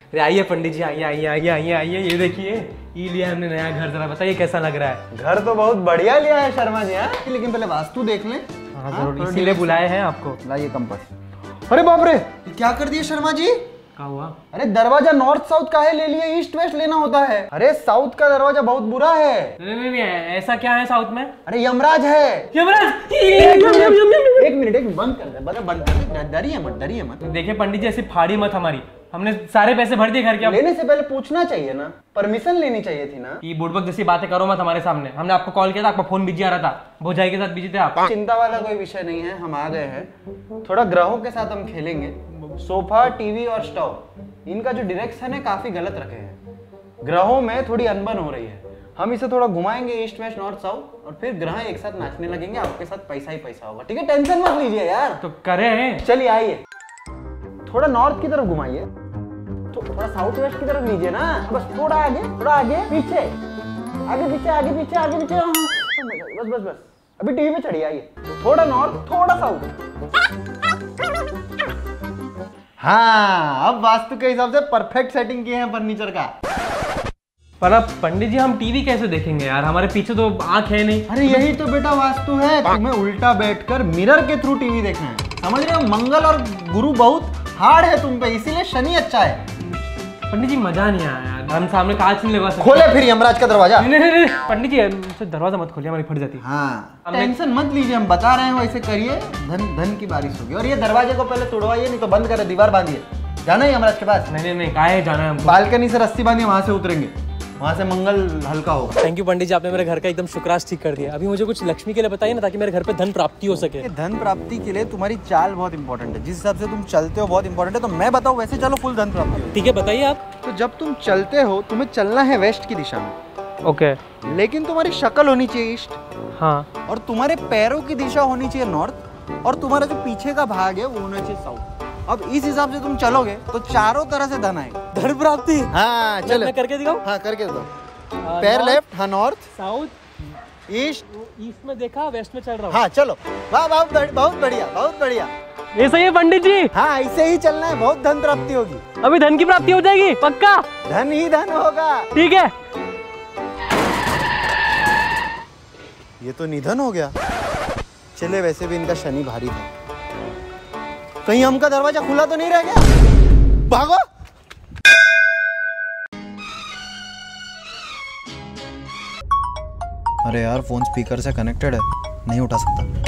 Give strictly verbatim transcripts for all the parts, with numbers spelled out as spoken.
अरे आइए पंडित जी, आइए आइए आइए आइए आइए, ये देखिए ये लिया हमने नया घर, जरा बताइए कैसा लग रहा है। घर तो बहुत बढ़िया लिया है शर्मा जी, हाँ लेकिन पहले वास्तु देख लें। हाँ जरूर, इसीलिए बुलाए हैं आपको। लाइए कंपास। अरे बाप रे, क्या कर दिए शर्मा जी? क्या हुआ? अरे दरवाजा नॉर्थ साउथ का है, ले लिए, ईस्ट वेस्ट लेना होता है। अरे साउथ का दरवाजा बहुत बुरा है। नहीं नहीं नहीं, ऐसा क्या है साउथ में? अरे यमराज है। यमराज? एक मिनट एक मिनट बंद कर दे, बंद कर दे, डरिए मत डरिए मत। देखिए पंडित जी, ऐसी फाड़ी मत हमारी, हमने सारे पैसे भर दिए घर के। लेने से पहले पूछना चाहिए ना, परमिशन लेनी चाहिए थी ना। ये बुड़बक जैसी बातें करो मत हमारे सामने। हमने आपको कॉल किया था, आपका फोन बिजी आ रहा था, भौजाई के साथ बिजी थे आप। चिंता वाला कोई विषय नहीं है, हम आ गए हैं। थोड़ा ग्रहों के साथ हम खेलेंगे। सोफा, टीवी और स्टोव, इनका जो डायरेक्शन है काफी गलत रखे हैं। ग्रहों में थोड़ी अनबन हो रही है। हम इसे थोड़ा घुमाएंगे ईस्ट वेस्ट नॉर्थ साउथ, और फिर ग्रह एक साथ नाचने लगेंगे, आपके साथ पैसा ही पैसा होगा। ठीक है, टेंशन मत लीजिए यार। तो करें। चलिए आइए, थोड़ा नॉर्थ की तरफ घुमाइए, तो थोड़ा साउथ वेस्ट की तरफ लीजिए ना। बस थोड़ा आगे, थोड़ा आगे पीछे, आगे पीछे आगे पीछे आगे पीछे। बस बस बस, अभी टीवी पे चढ़िए। आइए, थोड़ा नॉर्थ थोड़ा साउथ। हाँ, अब वास्तु के हिसाब से परफेक्ट सेटिंग किए हैं फर्नीचर का। पर अब पंडित जी हम टीवी कैसे देखेंगे यार, हमारे पीछे तो आंख है नहीं। अरे यही तो बेटा वास्तु है, तुम्हें उल्टा बैठकर मिरर के थ्रू टीवी देखना है। समझ रहे हो, मंगल और गुरु बहुत हार्ड है तुम पे, इसीलिए शनि अच्छा है। पंडित जी मजा नहीं आया यार, हम सामने कांच नहीं लगा सकते। खोले फिर यमराज का दरवाजा। नहीं नहीं नहीं पंडित जी, दरवाजा मत खोलिए, हमारी फट जाती है। हाँ, टेंशन मत लीजिए, हम बता रहे हैं वैसे करिए, धन धन की बारिश होगी। और ये दरवाजे को पहले तोड़वाइए, नहीं तो बंद करें, दीवार बांधिए। जाना है यमराज के पास? नहीं नहीं नहीं, काहे जाना है हमको? बालकनी से रस्सी बांधिए, वहां से उतरेंगे, वहां से मंगल हल्का होगा। थैंक यू पंडित जी, आपने मेरे घर का एकदम शुक्रास ठीक कर दिया। अभी मुझे कुछ लक्ष्मी के लिए बताइए ना, ताकि मेरे घर पे धन प्राप्ति हो सके। धन प्राप्ति के लिए तुम्हारी चाल बहुत इंपॉर्टेंट है, जिस हिसाब से तुम चलते हो बहुत इंपॉर्टेंट है। तो मैं बताऊं वैसे चलो, फुल धन प्राप्ति हो। ठीक है बताइए आप। तो जब तुम चलते हो, तुम्हें चलना है वेस्ट की दिशा में। ओके। लेकिन तुम्हारी शक्ल होनी चाहिए ईस्ट। हाँ। और तुम्हारे पैरों की दिशा होनी चाहिए नॉर्थ, और तुम्हारा जो पीछे का भाग है वो होना चाहिए साउथ। अब इस हिसाब से तुम चलोगे तो चारों तरह से धन आएगा। धन प्राप्ति? हाँ चलो, मैं करके दिखाऊं? हाँ करके दो। पैर लेफ्ट, हाँ नॉर्थ, साउथ, ईस्ट। ईस्ट में देखा, वेस्ट में चल रहा हूँ। हाँ चलो, वाह बहुत बहुत बढ़िया बहुत बढ़िया। ये सही है पंडित जी? हाँ ऐसे ही चलना है, बहुत धन प्राप्ति होगी। अभी धन की प्राप्ति हो जाएगी पक्का? धन ही धन होगा। ठीक है। ये तो निधन हो गया। चले, वैसे भी इनका शनि भारी था। कहीं हमका दरवाजा खुला तो नहीं रह गया? भागो। अरे यार, फोन स्पीकर से कनेक्टेड है, नहीं उठा सकता।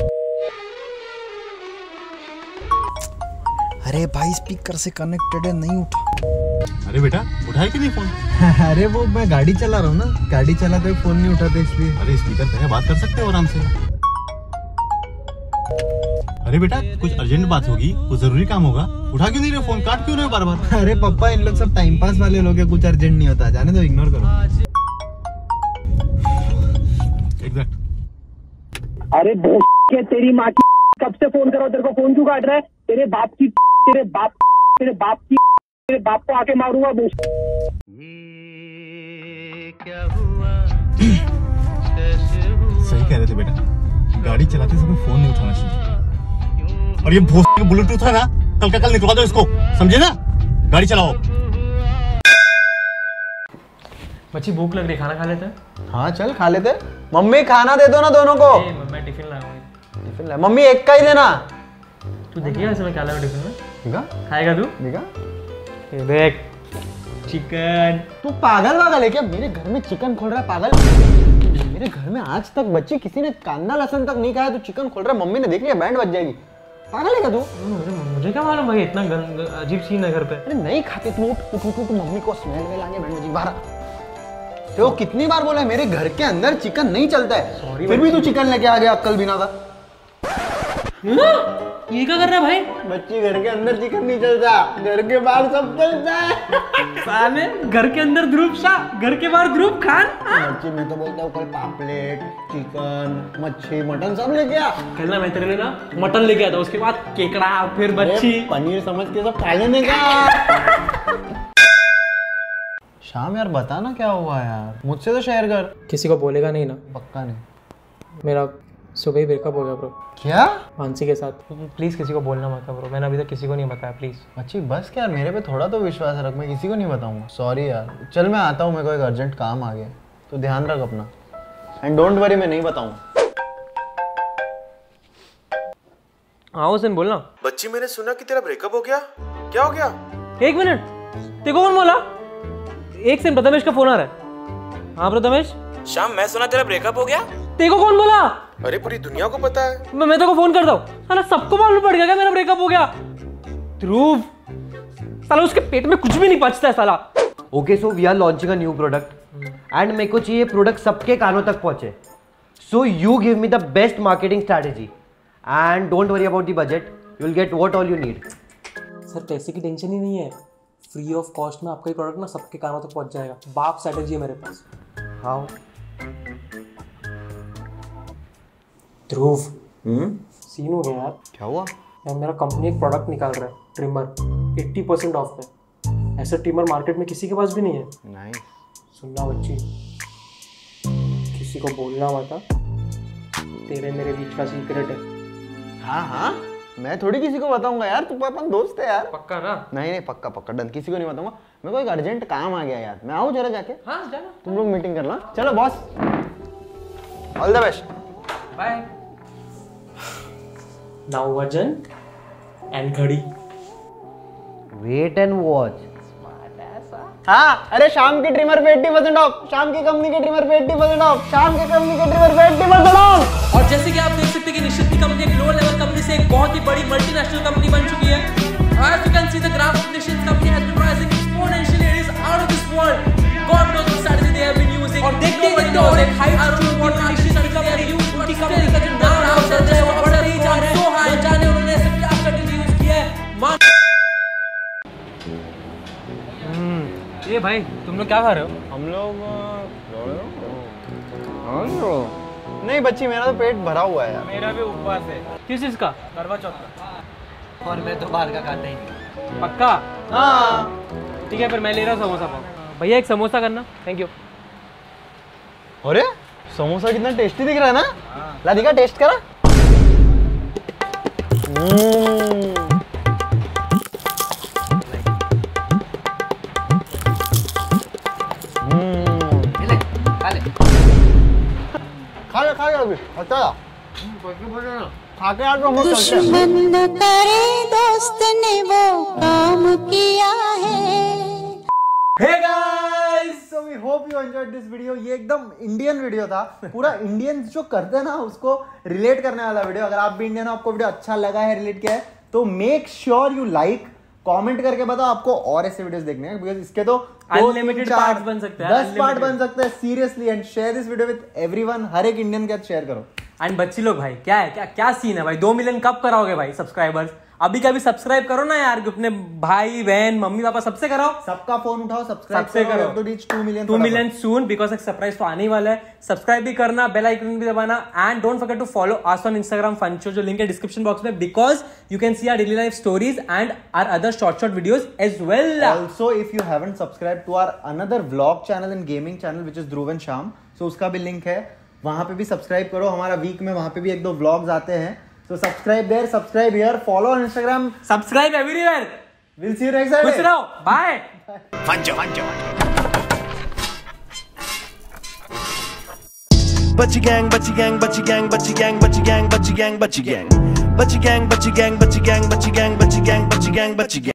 अरे भाई, स्पीकर से कनेक्टेड है, नहीं उठा। अरे बेटा, उठाए कि नहीं फोन? अरे वो मैं गाड़ी चला रहा हूँ ना, गाड़ी चलाते हुए फोन नहीं उठाते इसलिए। अरे स्पीकर पे है, बात कर सकते हो आराम से। अरे बेटा, कुछ अर्जेंट बात होगी, कुछ जरूरी काम होगा, उठा क्यों नहीं रहे फोन, काट क्यों रहे हो बार बार? अरे पप्पा, इन लोग सब टाइम पास वाले लोग हैं, कुछ अर्जेंट नहीं होता, जाने दो, इग्नोर करो। एग्जैक्ट। अरे के तेरी माँ की, कब से फोन करो, तेरे को फोन क्यों काट रहा है? तेरे बाप की, तेरे बाप तेरे बाप की, तेरे बाप को आके मारूंगा। क्या हुआ? सही कह रहे थे बेटा, गाड़ी चलाते समय फोन नहीं उठाना चाहिए। और ये भोस का ब्लूटूथ है ना, कल का कल निकलवा दो इसको, समझे ना? गाड़ी चलाओ। बच्ची भूख लग रही, खाना खा लेते हैं? हाँ चल खा लेते। मम्मी खाना दे दो ना दोनों को। मैं टिफिन लाऊंगा। टिफिन ला, मम्मी एक का ही देना। तू देखिए ऐसे मैं क्या लाऊं टिफिन में। देखा? खाएगा तू? देखा? ये देख, चिकन। तू पागल वागल है क्या? मेरे घर में चिकन खोल रहा है पागल? मेरे घर में आज तक बच्ची किसी ने कांदा लहसुन तक नहीं खाया, तू चिकन खोल रहा है। मम्मी ने देख लिया, बैंड बज जाएगी। पागल है क्या तू? मुझे, मुझे क्या मालूम भाई, इतना अजीब सीन है घर पे। अरे नहीं खाते तू, उठ उठ उठ, मम्मी को स्मेल में लाके बैंड बजेगी बाहर। तो कितनी बार बोला है, मेरे घर के अंदर चिकन नहीं चलता है, फिर भी तू चिकन लेके आ गया अक्कल बिना था। ये क्या कर रहा है भाई? बच्ची, घर के अंदर चिकन नहीं चलता, घर के बाहर सब चलता है। साले, घर के अंदर ध्रुव शाह, घर के बाहर ध्रुव खान। बच्ची, मैं तो बोलता हूँ कल पापलेट, चिकन, मच्छी, मटन सब लेके आ। कल ना मैं तेरे लिए ना मटन लेके आता, उसके बाद केकड़ा, फिर मच्छी, पनीर समझ के सब खा लेने का। शाम यार, बता ना क्या हुआ यार, मुझसे तो शेयर कर। किसी को बोलेगा नहीं ना? पक्का नहीं। मेरा सो गई ब्रेकअप हो गया ब्रो क्या? मानसी के साथ। प्लीज़ किसी को बोलना मत ब्रो, मैंने अभी तक किसी को नहीं बताया प्लीज़। अच्छी बस क्या यार, मेरे पे थोड़ा तो विश्वास रख, मैं किसी को नहीं बताऊंगा। सॉरी यार, चल मैं आता हूँ, मेरे को एक अर्जेंट काम आ गया, तो ध्यान रख अपना। एंड डोंट वरी, मैं नहीं बताऊंगा। हाँ हुसैन बोलना। बच्ची मैंने सुना कि तेरा ब्रेकअप हो गया, क्या हो गया? एक मिनट, तेरे को कौन बोला? एक सेकंड, प्रथमेश का फोन आ रहा है। हाँ प्रथमेश। शाम मैं सुना तेरा ब्रेकअप हो गया। तेरे को कौन बोला? अरे पूरी दुनिया को पता है। मैं मैं तेरे को फोन करता हूँ। साला सबको मालूम पड़ गया क्या मेरा ब्रेकअप हो गया? ध्रुव, साला उसके पेट में कुछ भी नहीं पचता है साला। Okay so we are launching a new product and मेरे को चाहिए प्रोडक्ट सबके कानों तक पहुंचे। So you give me the best marketing strategy and don't worry about the budget, you will get what all you need. Sir पैसे की tension ही नहीं है, फ्री ऑफ कॉस्ट में आपका ही प्रोडक्ट ना सबके कानों तक पहुंच जाएगा। बाप स्ट्रैटेजी है मेरे पास। हाउ? ध्रुव, सीन हो गया यार। क्या हुआ? यार मेरा कंपनी एक प्रोडक्ट निकाल रहा है, ट्रिमर, अस्सी परसेंट ऑफ पे। ऐसा ट्रिमर मार्केट में किसी के पास भी नहीं है। नाइस। सुनना बच्ची, किसी को बोलना मत, तेरे मेरे बीच का सीक्रेट है। हाँ हाँ, मैं थोड़ी किसी को बताऊंगा यार, तू अपन दोस्त है यार। पक्का ना? नहीं नहीं, पक्का पक्का डन, किसी को नहीं बताऊंगा। मेरे को एक अर्जेंट काम आ गया यार, मैं आऊँ जरा जाके? हाँ जाना। तुम लोग मीटिंग कर लो। चलो boss, all the best, bye. Now वजन एंड घड़ी। Weight and watch. हाँ अरे शाम की ट्रिमर पे अस्सी परसेंट ऑफ, शाम की कंपनी के ट्रिमर पे अस्सी परसेंट ऑफ, शाम की कंपनी के ट्रिमर पे अस्सी परसेंट ऑफ। और जैसे कि आप देख सकते हैं कि निश्चित की कंपनी एक लो लेवल कंपनी से एक बहुत ही बड़ी मल्टीनेशनल कंपनी बन चुकी है। As you can see, the graph of Nishin's company has been rising exponentially. It is out of this world. God knows what strategy they have been using. और देखते ही देखते और एक height to what Nishin's company have used. उनकी company का जो नाम है चल रहा है वो बढ़ते ही जा रहा है। So high जाने उन्होंने ऐसे क्या स्ट्रेटजी यूज किया है मान। हम्म, ये भाई तुम लोग क्या खा रहे हो? हम लोग नहीं बच्ची, मेरा तो पेट भरा हुआ है यार। मेरा भी उपवास है। किस चीज का? करवा चौथ का। और मैं तो बाहर का खाता ही नहीं। पक्का? हाँ ठीक है, फिर मैं ले रहा हूँ समोसा पाव। भैया एक समोसा करना। Thank you. अरे समोसा कितना टेस्टी दिख रहा है ना? ला दिखा, टेस्ट करा। खा ले खा ले अभी, अच्छा खा के यार हम लोग चलते हैं। दुश्मन करे दोस्त ने वो काम किया है। Hey guys, so we hope you enjoyed this video. ये एकदम इंडियन वीडियो था, पूरा इंडियंस जो करते हैं ना उसको रिलेट करने वाला वीडियो। अगर आप भी इंडियन हो, आपको वीडियो अच्छा लगा है, रिलेट किया है, तो make sure you like, comment करके बताओ आपको और ऐसे वीडियोस देखने हैं, बिकॉज इसके तो अनलिमिटेड पार्ट्स बन सकते हैं, दस पार्ट बन सकते हैं seriously. And share this video with everyone, हर एक इंडियन के साथ शेयर करो। एंड बच्ची लोग भाई क्या है, क्या क्या सीन है भाई? दो मिलियन कब कराओगे भाई सब्सक्राइबर्स? अभी कभी सब्सक्राइब करो ना यार, अपने भाई बहन मम्मी पापा सबसे कराओ, सबका फोन उठाओ, सब्सक्राइब सबसे करो। To reach two million two million soon, because एक सरप्राइज तो आने ही वाला है। सब्सक्राइब भी करना, बेल आइकन भी दबाना, and don't forget to follow us on Instagram fun show, जो लिंक है डिस्क्रिप्शन बॉक्स में, because you can see our daily life stories and our other short short videos as well. Also, if you haven't subscribed to our another vlog channel and gaming channel which is Dhruv and Sham, so उसका भी link है, वहां पे भी subscribe करो। हमारा week में वहां पे भी एक दो व्लॉग्स आते हैं, so subscribe there, subscribe here, follow on Instagram, subscribe everywhere. we'll see you next time. खुश रहो, bye. Butchie gang, butchie gang, butchie gang, butchie gang, butchie gang, butchie gang, butchie gang, butchie gang, butchie gang, butchie gang, butchie gang, butchie gang, butchie gang, butchie gang.